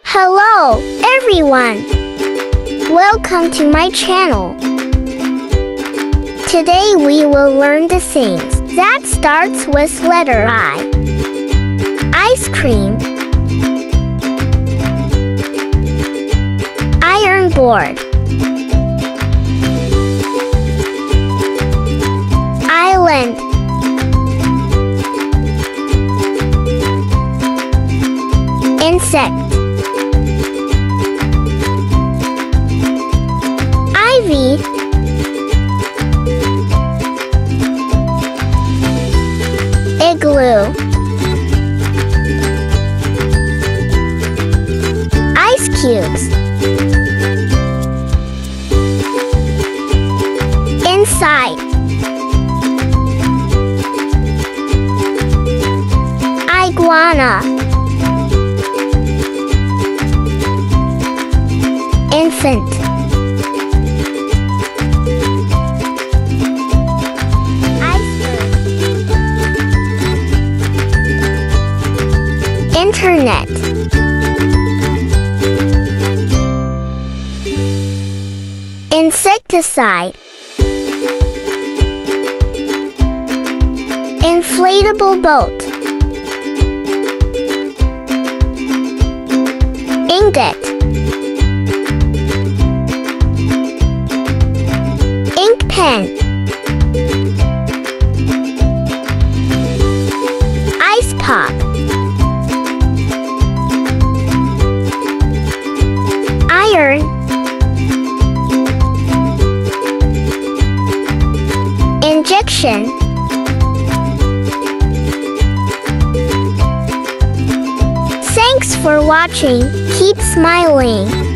Hello, everyone! Welcome to my channel. Today we will learn the things that starts with letter I. Ice cream, iron board, island, insect, ivy, igloo, ice cubes, inside, iguana, infant, iceberg, internet, insecticide, inflatable boat, ingot, ink pen, ice pop, iron, injection, thanks for watching. Keep smiling.